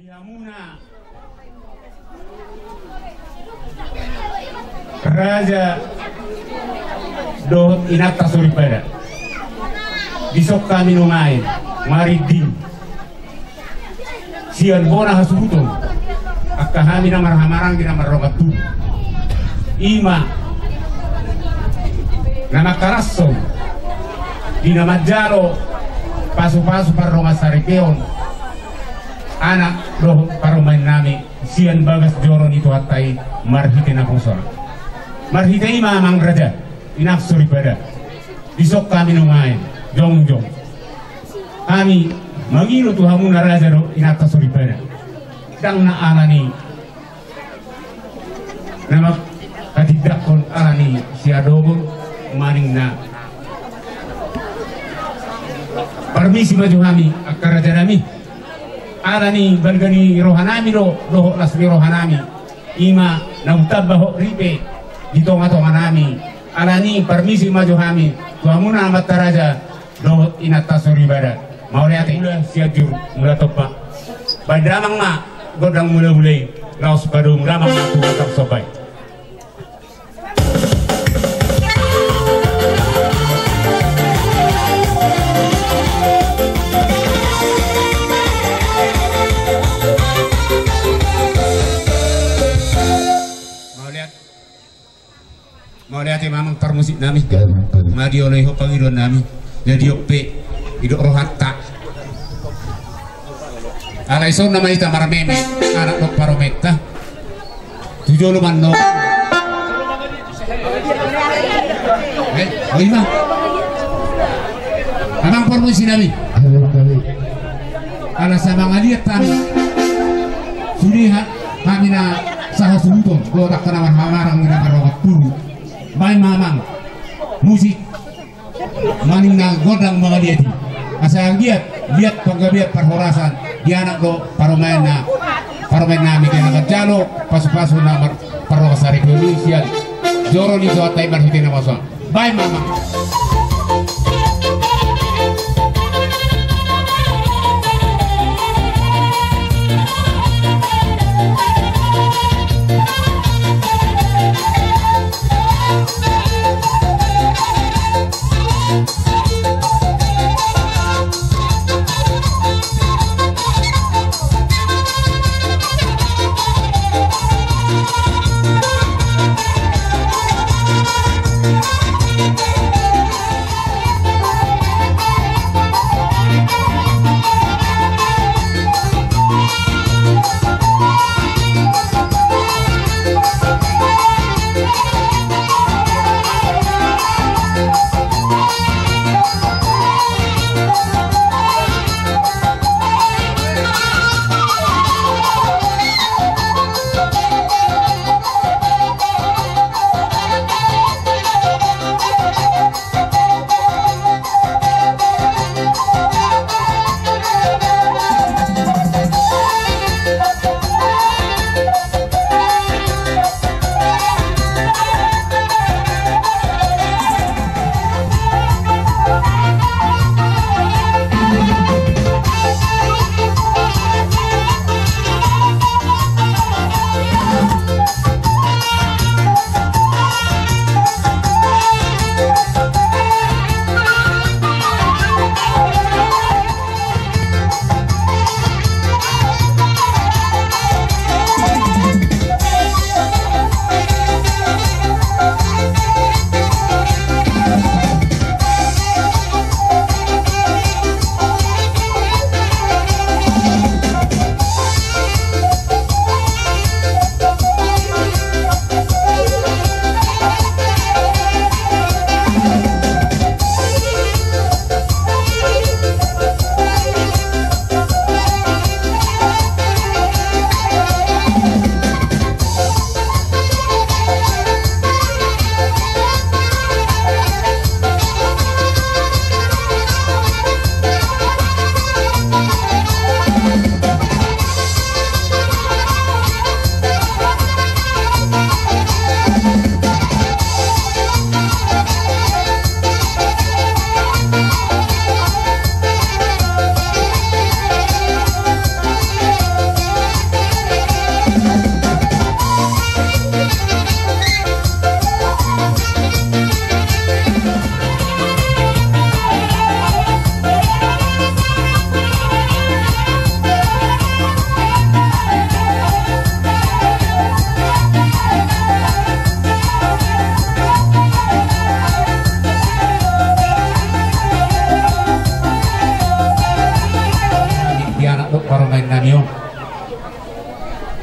Yamuna Raja dohot inata suripeda bisok kami numain maridin sian bona hasubuton akka kami na marhamarang gina marrogatu ima nama karasso dina majaro pasu-pasu parronga saripeon anak doh paromain nami sian bagas joron itu hatai marhite na konsol marhite ima mang raja inak suripeda bisok kami numain jong kami mangino tu hamun raja do inata suripeda dang na alani nama katidak kon alani si adogo maning na permisi maju kami akar raja nami alani balgani rohanami do lasmi rohanami ima na utabaho ripe di tonga-tonga nami alani permisi maju kami tuamuna amat raja do inata suripeda mau lihat udah siajur mula topa badamang ma godang mula-mulai laos badung damang ma tu tak sopai mau lihat mamang permusik nami madi oleh pangidon nami jadi ope idok rohatta alai son nama ita marameme anak dok parometa tujuh lu mano oh ima mamang permusik nami ala sabang aliat kami sudah kami na sahasuntun ko tak kenal hamarang na karogat puru bay mamang musik maning na godang mga liati asa giat liat paggabiat parhorasan di anak do paromain nami kaya nagajalo pasu-pasu na parhorasari Indonesia joro ni so atay marhiti na maso bay mamang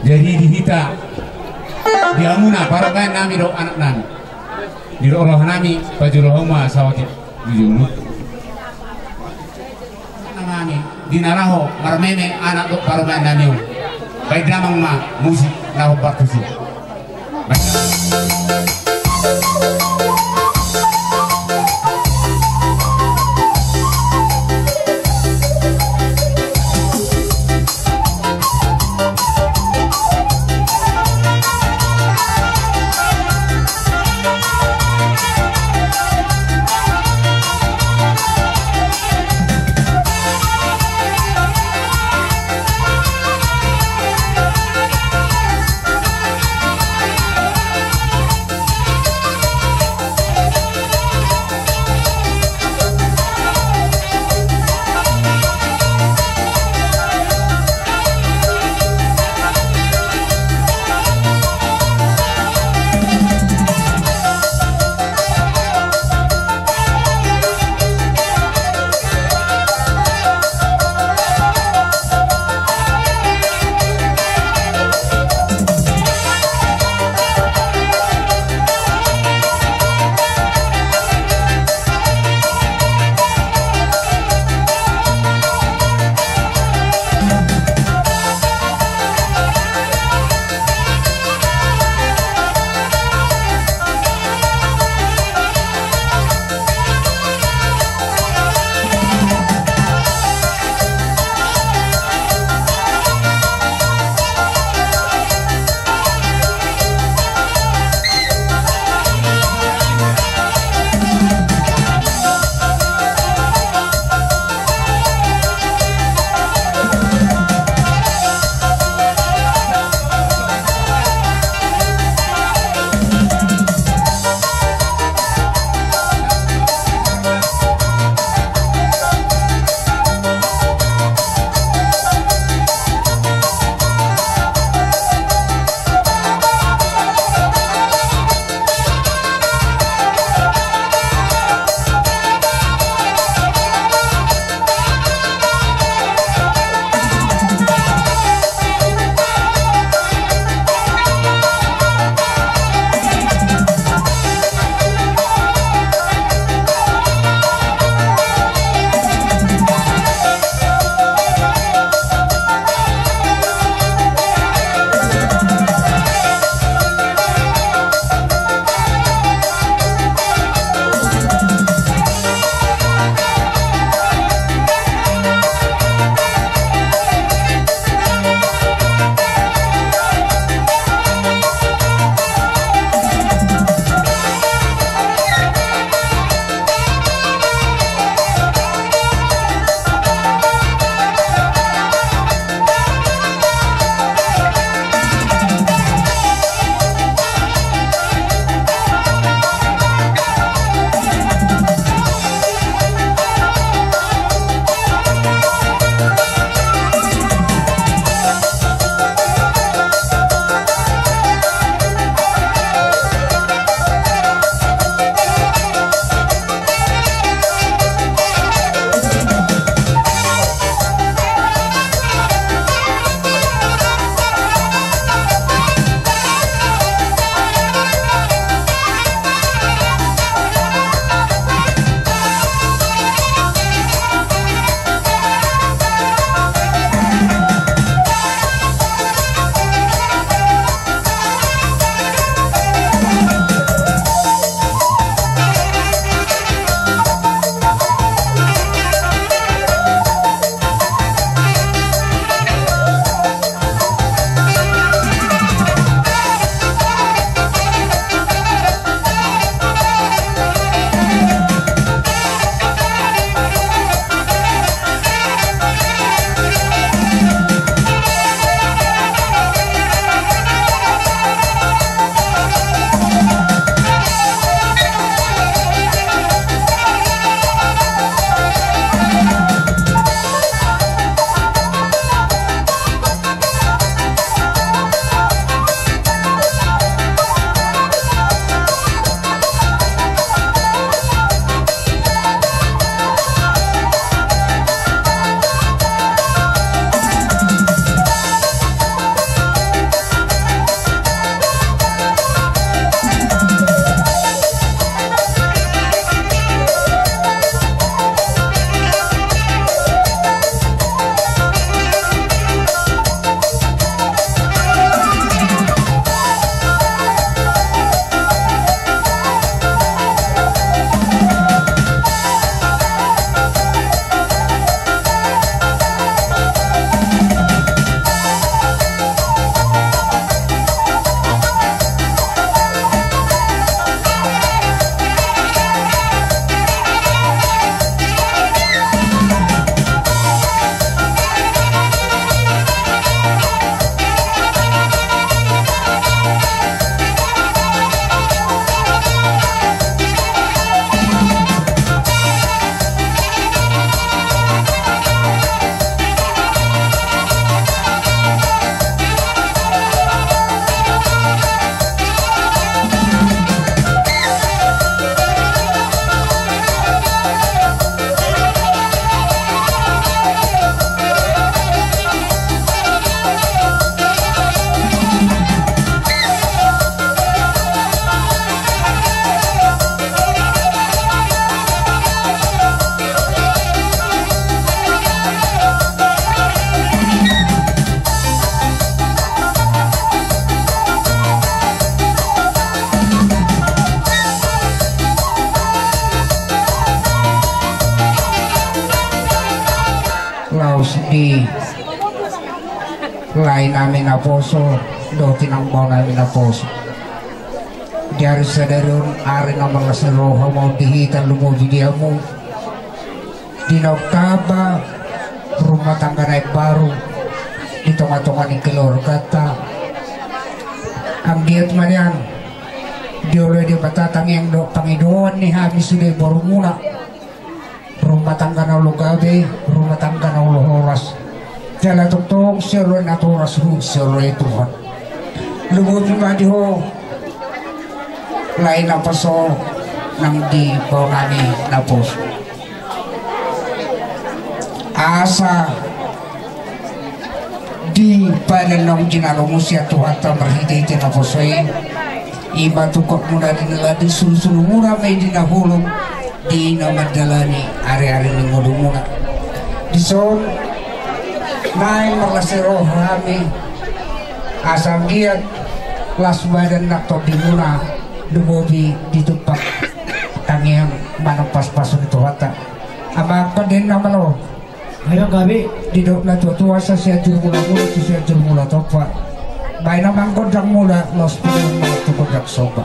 Jadi dihita diamuna para bayan nami do anak nami di roh nami pajurohoma sawati dijulu nami dinaraho marmeme anak do para bayan nami baik damang ma musik naho batusi lain namin na poso do tinangbaw namin na poso diari sa daron ari na mga saroha mo dihitan lumobi dia mo dinagtaba rumah tangga naik baru di tengah-tengah ni kelor kata ang giat man yan diuloy di patatang yang do pangidoan ni habis sudah baru mula rumah tangga na ulo gabi rumah tangga na ulo oras jala tuktok siro na oras hu siro Tuhan lumobi madi ho lain apa so nang di bawani na poso asa di panenong jinalong siya Tuhan ta berhidayah na posoy iba tukok muna dinala di susul muna may dinahulong di na madalani ari-ari ng ngulong muna di son naing maklasero rami asam giat las badan nakto di muna dumobi ditupak tangyang manang paspaso nito hata ama pa din naman o ayo gabi didok na tuwa sa siya mula to siya mula to pa bay naman kodang mula los pinong mga tukodak soba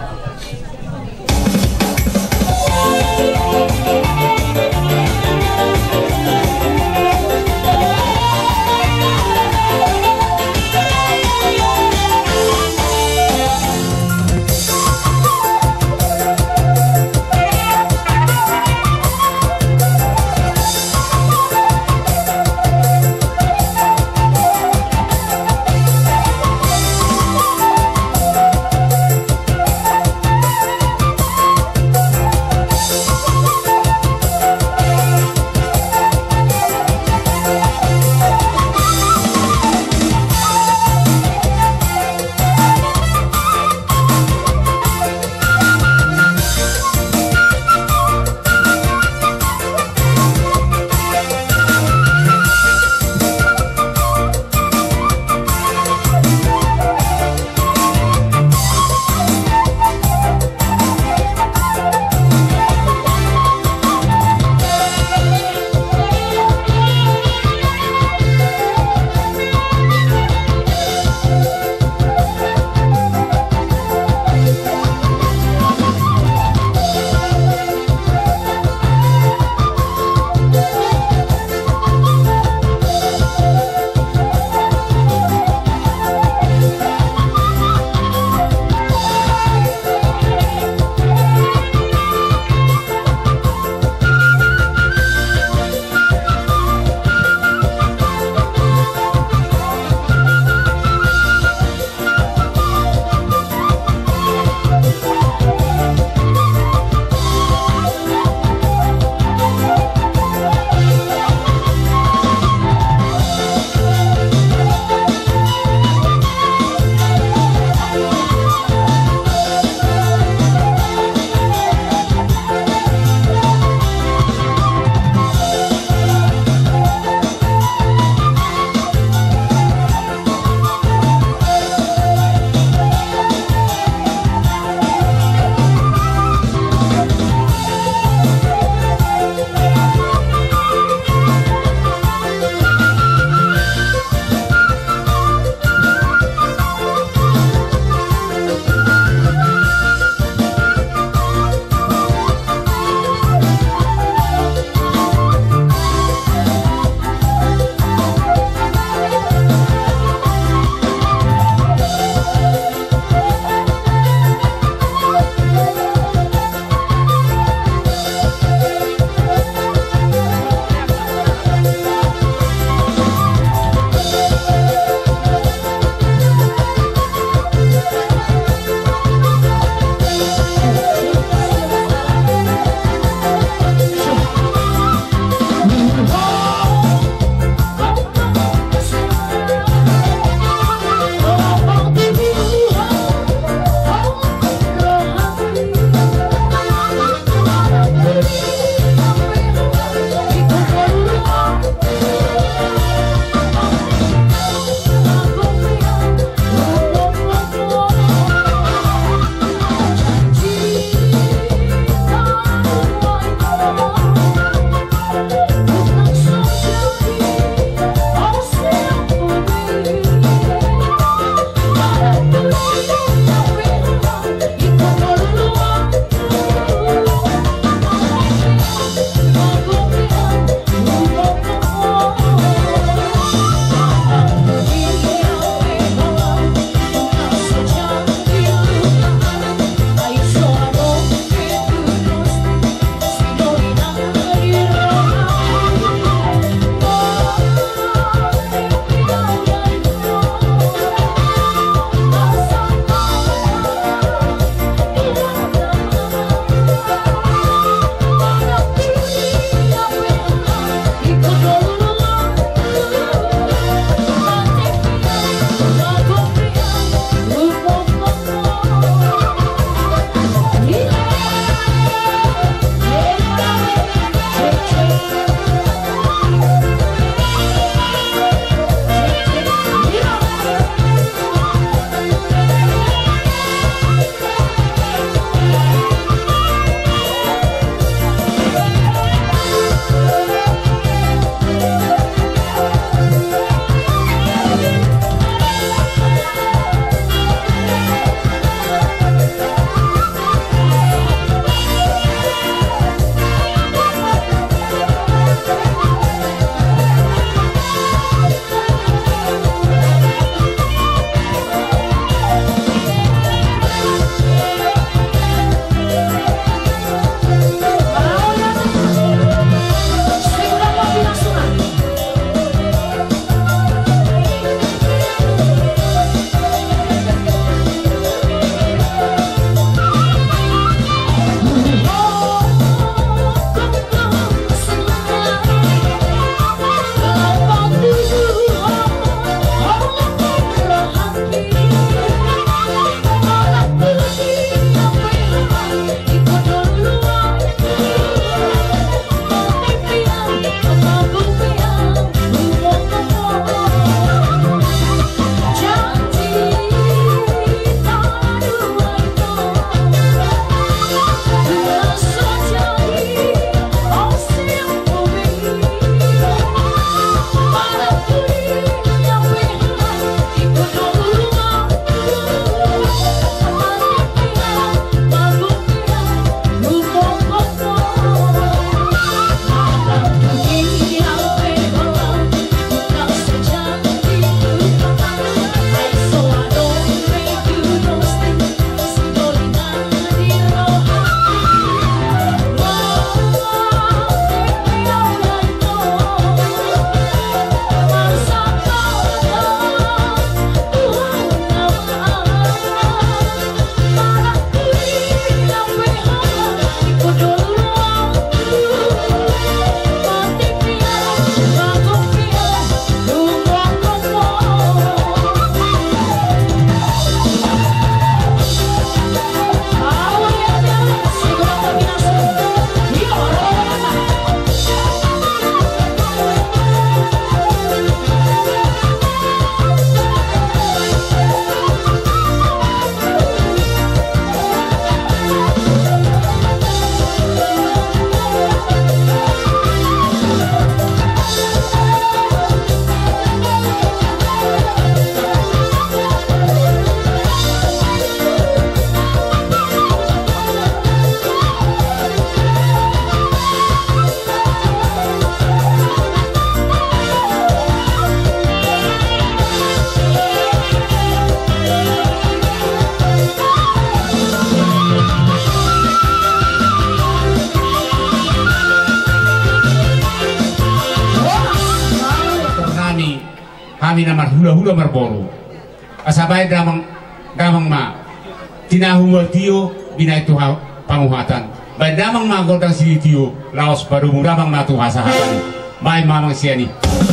kami namar hula-hula marboru asabay damang ma tinahungal tiyo binay tuha panguhatan bay damang magordang sili tiyo laos baru damang matuha sa hatan may mamang siyani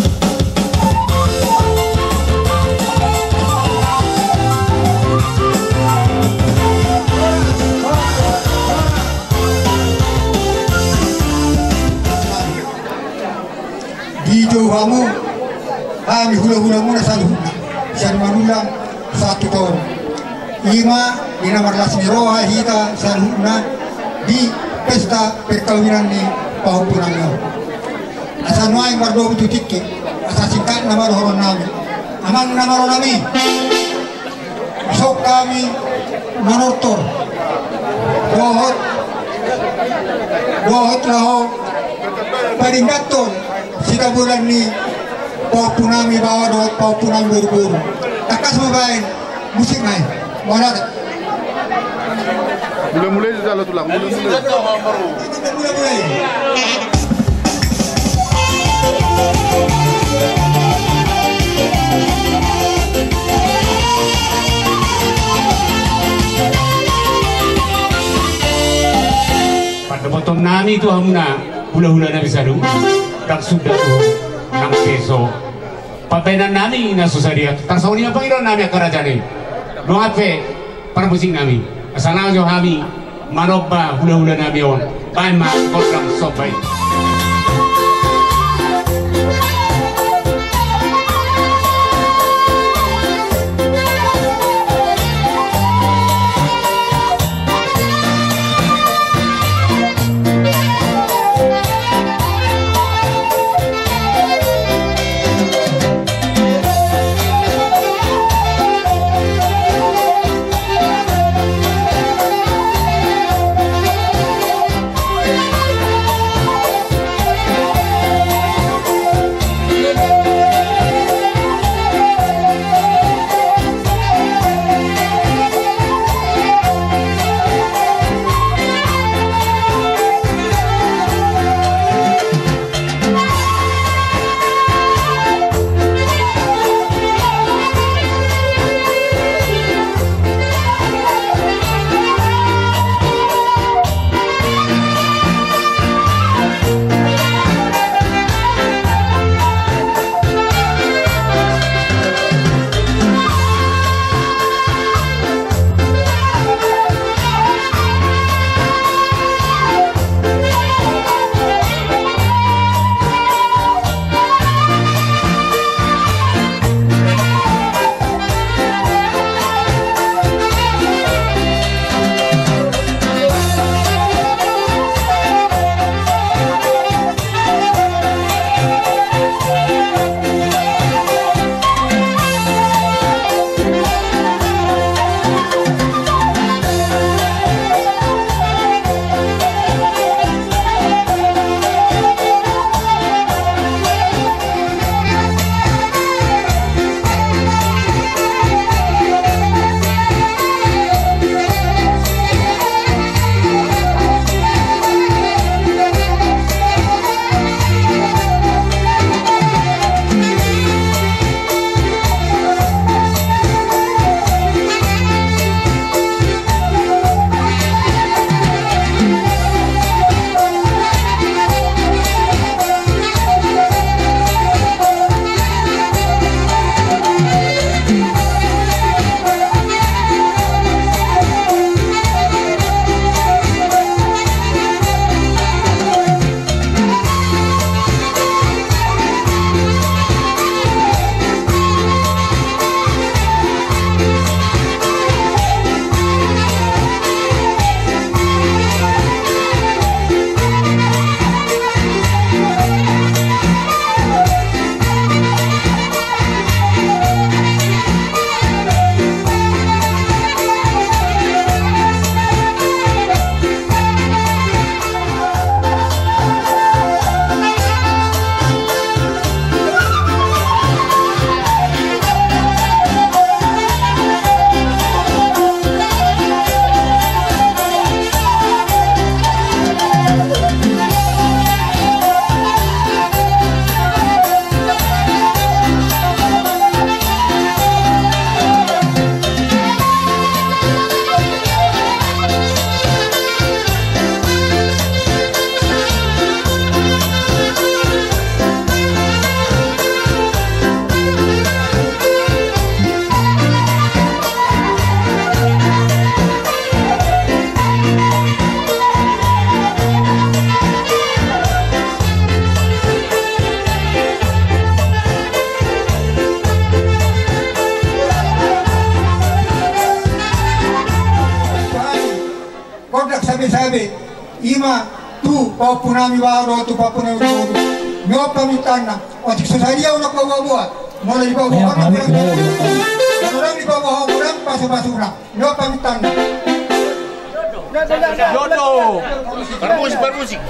di Johamu kami hula-hula muna sa luhuna siya manulang 1 tahun 5 dinamarlas ni Roha hita sa luhuna di pesta perkawinan ni Pahupunan nyo asa nuay mardo tutiki asa singkat namar horon namin amang namaro nami isok kami manortor dohot laho paringgaton sika bulan ni Paupunami bawa dohot Paupunami buru-buru takas mabain musik naik wala mulai sudah tulang mulai pada potong nami itu hamuna hula-hula na bisa dong dan sudah tuh nang peso pabainan nami na susah tarsawani ang Panginoon nami ang kerajaan doa pe para musik nami asana jo hami manobba hula-hula nami on bain ma kodang sobay sabe ima tu papunami waro tu papunami waro nyo pamitana o tiksosaria una bawa mulai bawa orang di bawah orang pasang-pasang nyo pamitana Jodoh. Bermusik.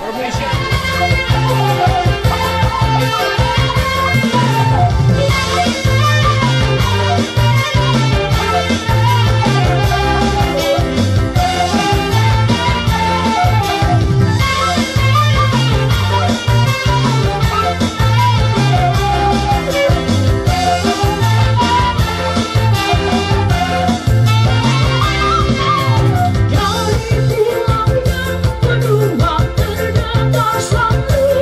Dari pulaunya benua ternyata selalu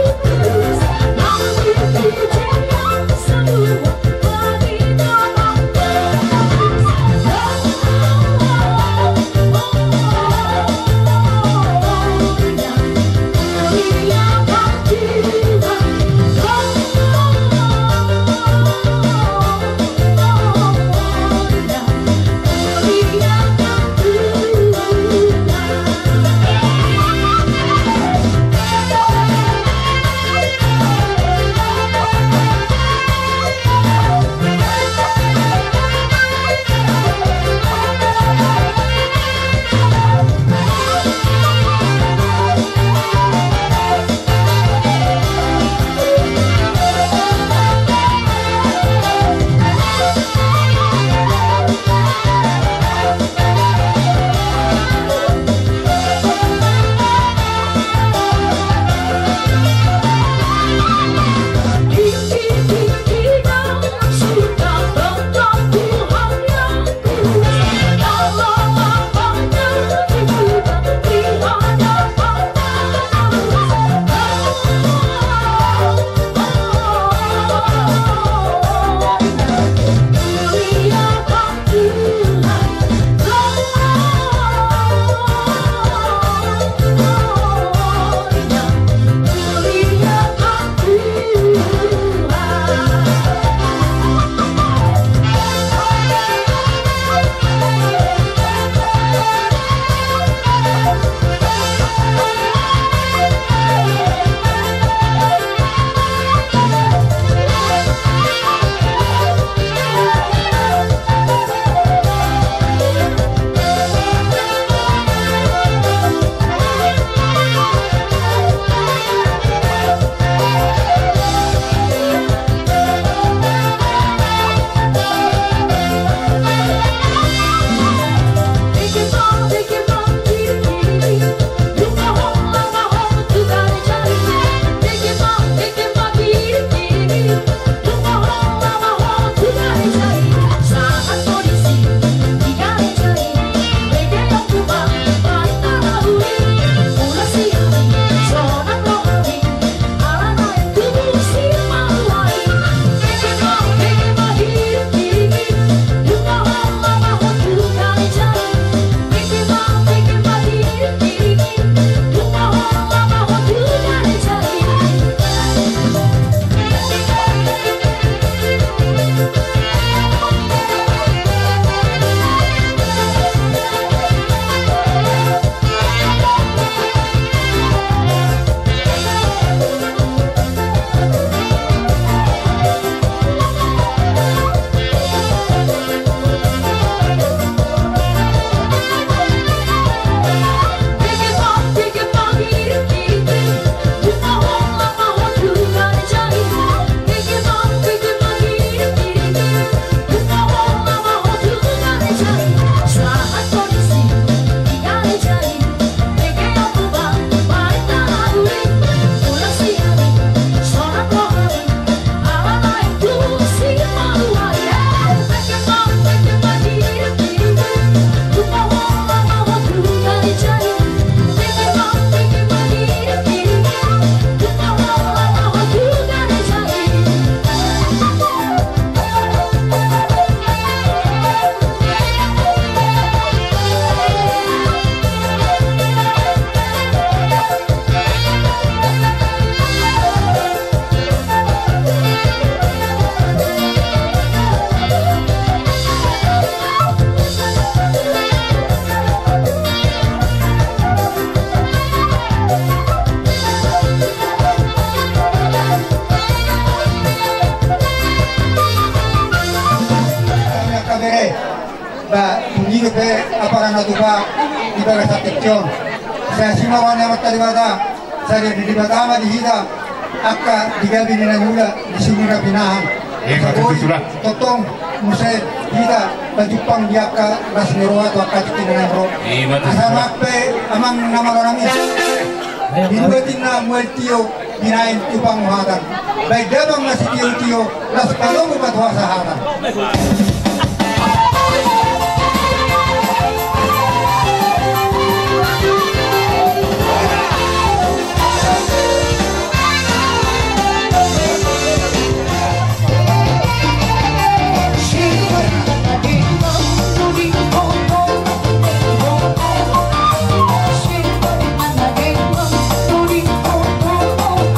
tere ba tunjino pe apakah natuba ibaga sa tekjon saya simawan yang terlibat saya di batama di hida akka digabi nila nula di sumira pinahan totong musay hida tajupang diaka las nero atau akka tikinan bro asama pe amang nama orang ini dinugatin na mueltio binain tupang muhatan baik dabang nasi tio las kalong upatwa sa hatan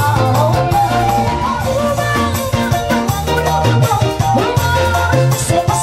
Say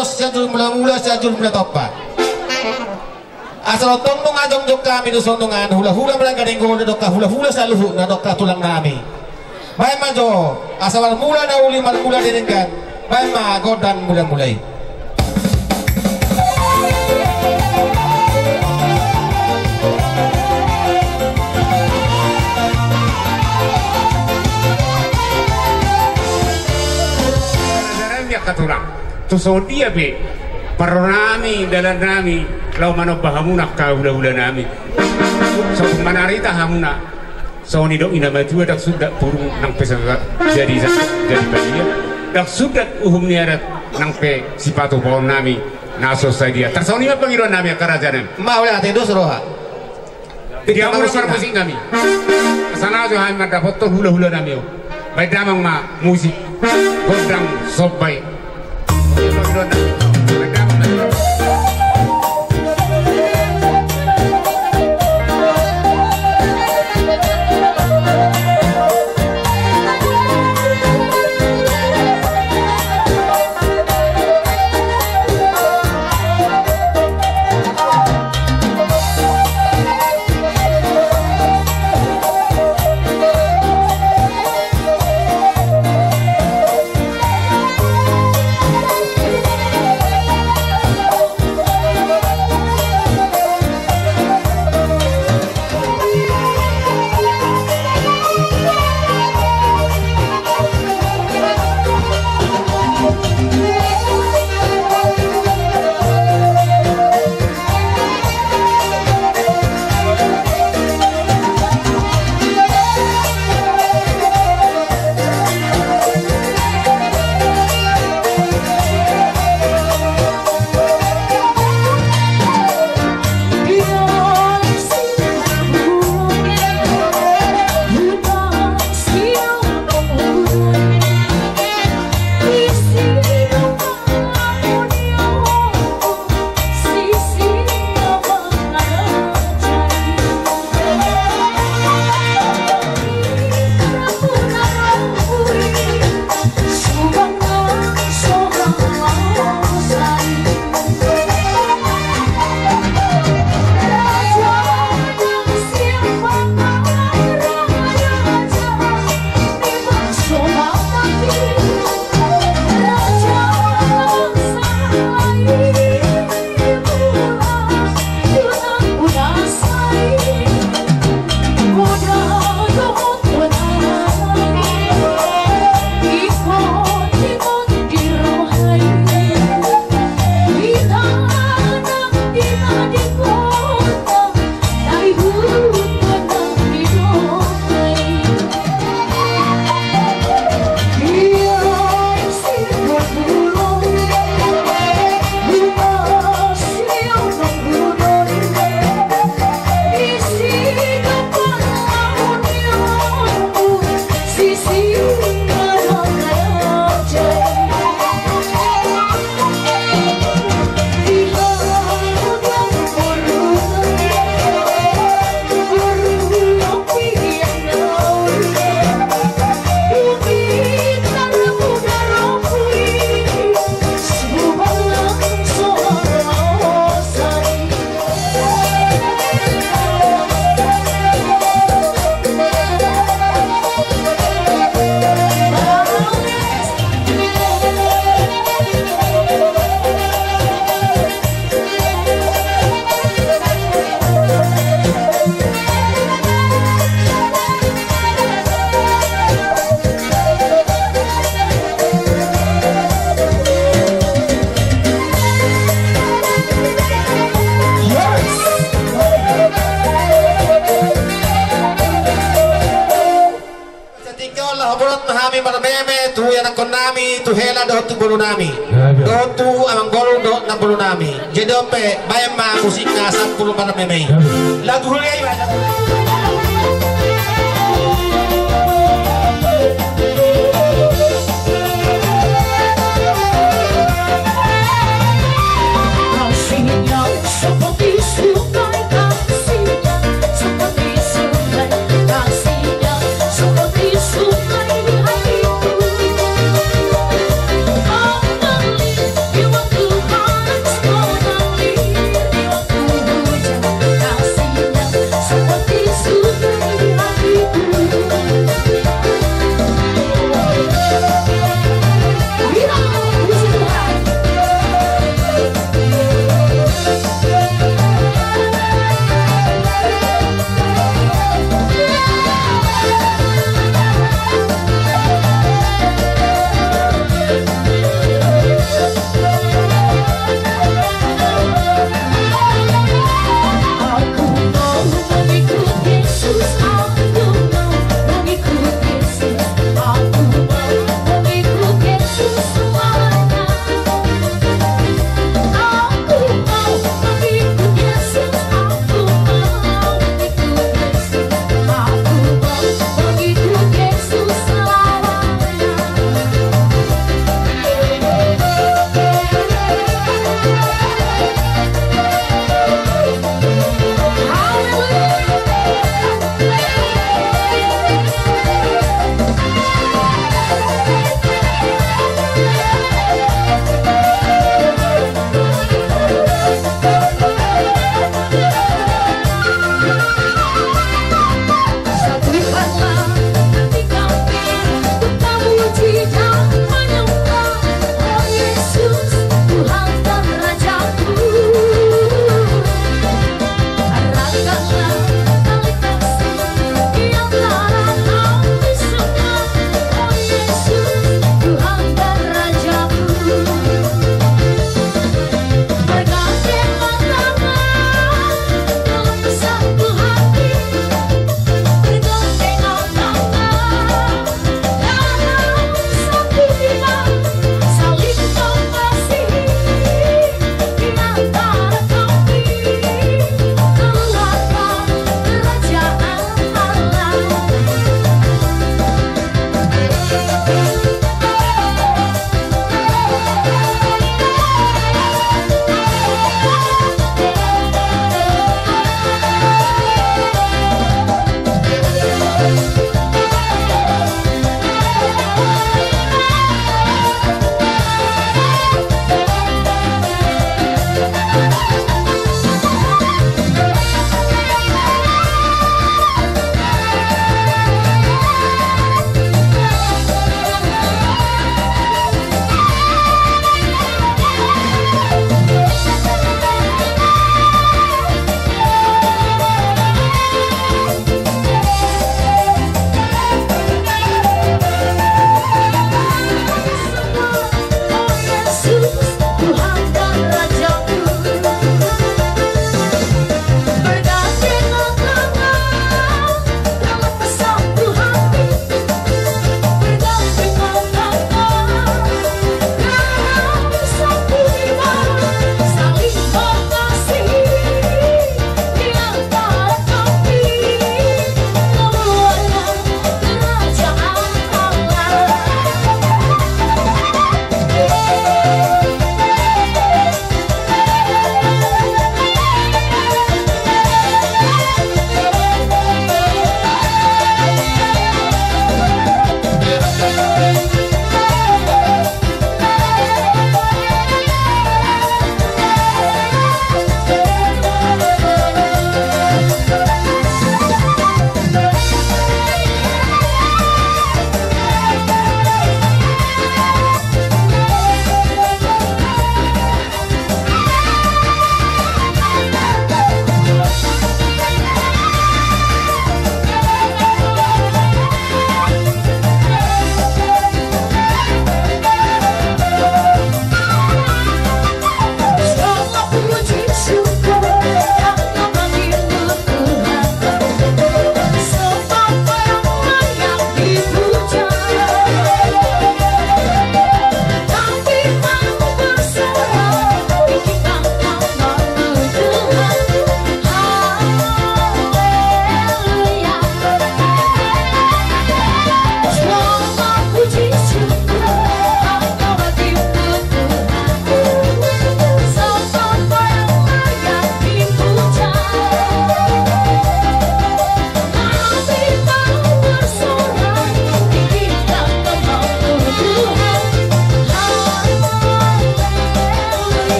tos sajul mula-mula sajul mula topa. Asal tondong ajong jok kami do sondongan hula-hula mereka denggo do hula-hula saluhu na dokka tulang nami. Bae majo asal mula na uli mula direnggan. Bae ma godang mulai. Katulang tuso dia be paronami dalan nami lau mano bahamuna ka hula-hula nami so manarita hamuna so ni do ina maju dak sudah burung nang pesa jadi badia dak sudah uhum ni adat nang pe sipatu pohon nami naso dia tersoni ma pangiro nami kerajaan Ma ulah tedo suruh. dia urus musik kami sana jo hai mata foto hula-hula nami baik damang ma musik godang sobai tu hela do tu bulu nami do tu amang bolu do na bulu nami jadi pe bayam ma musik na 10 para meme lagu hulai You want to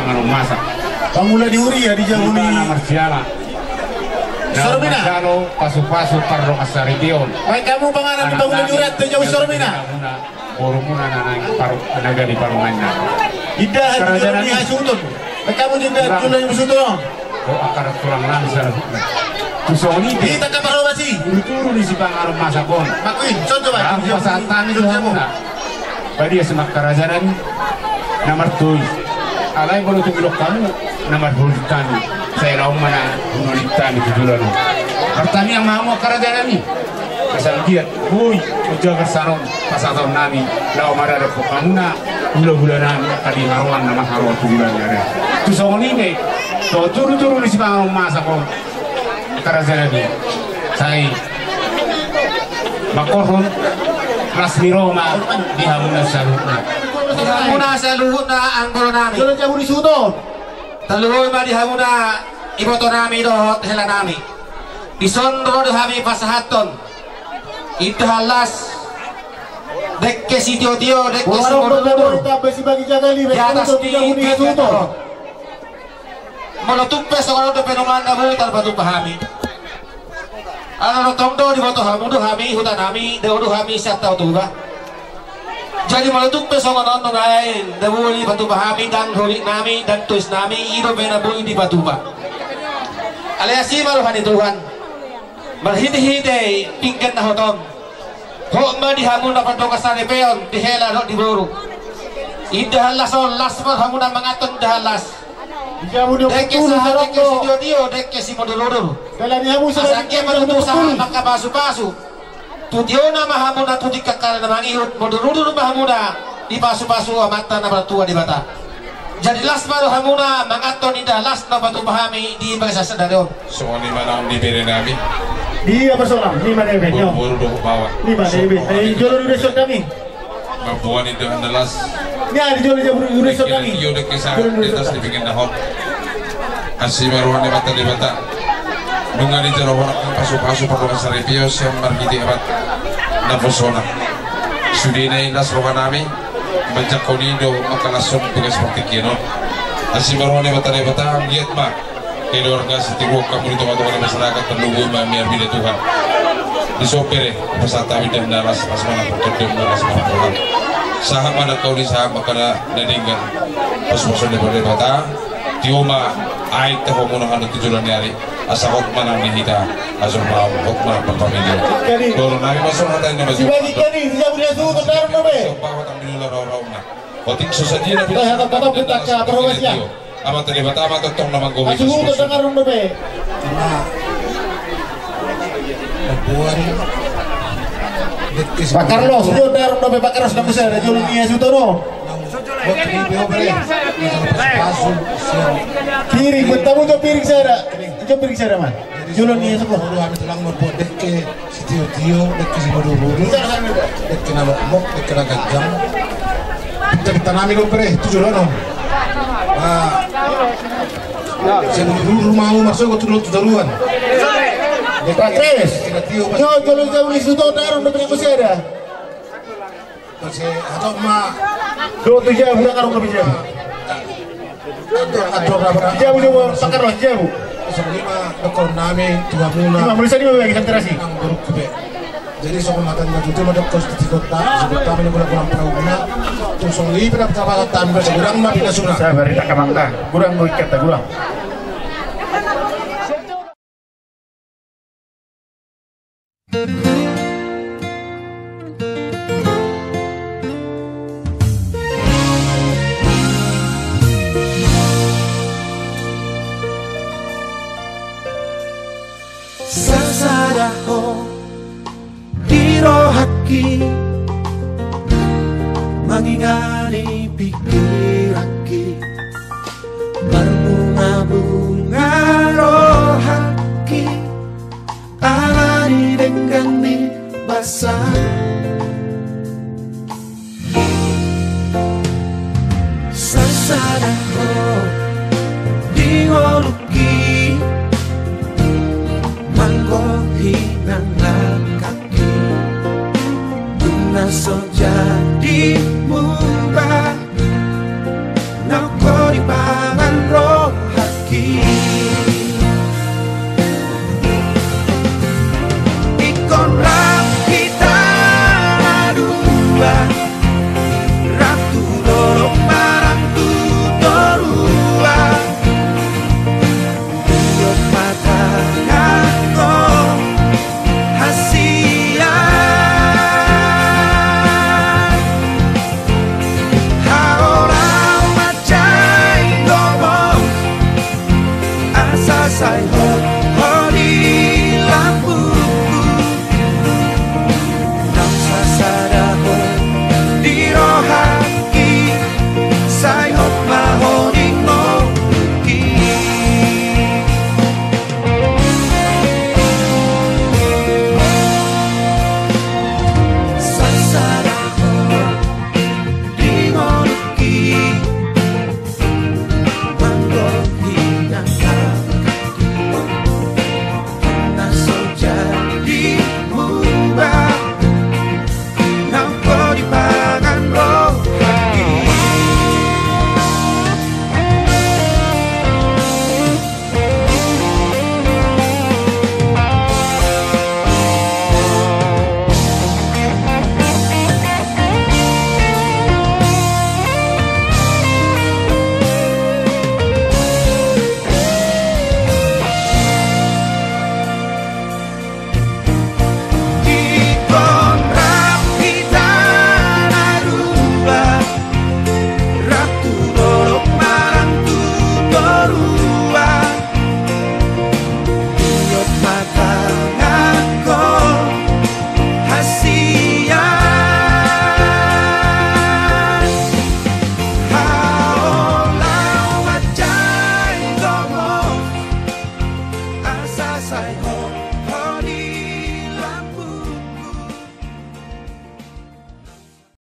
pangan masak. Pamula diuri ya di jauh Bukan ni. marsiala. Sormina. Kalau pasu-pasu parro kasaribion. Baik kamu panganan di pamula diuri at jauh sormina. Borumuna nanang paru naga di parungannya. Ida Kerajaan di ini. hasutun. Baik kamu juga tulah yang bersutun. Oh akar tulang langsung. Tusoni Di tak kapal masih. turu di si pangaruh masakon. Makuin, contoh Ang Pak. pasatan itu muna. Badi semak kerajaan nomor 2. Alay kalau tumilok kamu nomor 2 tani. Saya laung mana menulis tani tujuan. Pertani yang mau kerajaan ini. Asal dia, boy, ujaga saron pasatong nami. Lau marada po kamuna hula-hula nami kali haruan nama haruan tujuan nyare. Tusong ini to turu-turu di si pangaruh masakon. Kerajaan ini. Saya makoron Rasmi Roma di Hamuna Saluna. Hamuna Saluna ang kolo nami. Jalan jauh di sutun. Taluhoy ma di Hamuna iboto nami dohot hela nami. Disondro do hami pasahaton. Itu halas dekke si tio-tio dekke si Warung mododur. berita besi bagi jaga li. Di atas Di jauh di di sutun. Molotupe sokono do penomanda butar batu pahami. Ano tongdo di boto hamudu hami hutan hami deudu hami serta utuba. Jadi molotupe sokono no lain debuli batu pahami dan holik nami dan tuis nami ido bena bui di batuba. Aliasi baru hani Tuhan. Berhiti-hiti pingket na hoton. Ho ma di hamun dapat do kasane peon di hela do di boru. Ida halas on las ma hamuna mangaton dahalas. Di jauh di Dekke betul sa dekke si sarong. dio-dio dekke si mododur. Dalam hamu Asangke manutusa makabasu-basu. Tudiona mahamuna tudi kakal na mangihut modurudu mahamuna di basu-basu amata na bertua di bata. Jadi las baru hamuna mangaton ida las na batu pahami di bangsa sedarion. Soalnya mana di bere nami, Dia bersolam 5 debit yo. buru do bawa. 5 debit. Ini jual di resort kami. Mabuan itu andalas. Ya di jual di resort kami. Iyo de kisah di atas dibikin dahot. Asih baruan di bata. Nunga di jero warak pasu-pasu perlu kasaripios yang margiti abat nafosona. Sudina ilas roka nami baca konido makalason tugas seperti kino. Asih baruan di bata lihat mah keluarga setiap kamu di tempat-tempat masyarakat terlugu mamiar bila Tuhan. Di sopere pasata dan daras asmana perkedem daras Tuhan. Saham mana kau di saham makana dadinggan pas-pasan di bata tioma aik teh homono hanu tujuan hari asakot mana hita asal mau kok mana pamilya doro nami masuk hata ini masuk Bagi kani di jauh di sutun dalam nabe. bawa tambilan rauna otik susadia nabi Tetap kita ke provinsi. ama tadi bata ama totong nama gowi Masih sutun dengar nabe. Pak Carlos, dia dalam nabe Pak Carlos namu saya jual ni sutun. Piring, bertamu jo piring saya. Jo piring saya mah. Jual ni sebuah. Kami telah membuat dekke tio dekke si bodoh-bodoh dekke nama mok dekke nama gajang kita nami kompre 7 lono saya rumahmu masuk ke tujuan Pak Kres, yo jual jauh di situ dalam nabe masih ada. atau ma Dua tu jauh dah karung nabe jauh. atau berapa Jauh jauh Pak Carlos jauh. sebenarnya dokter nami tuh muna Lima menit saja bagi santerasi. ang buruk kebe jadi soal matan na tutu madok kos di kota sebab kami kurang perahu na tuh songi pada pertama tambah sekurang mah pindah sunah Saya beri tak kamangka, kurang gue kata kurang. Sasadaho dirohaki mangingani pikiraki berbunga-bunga rohaki alani dengan basah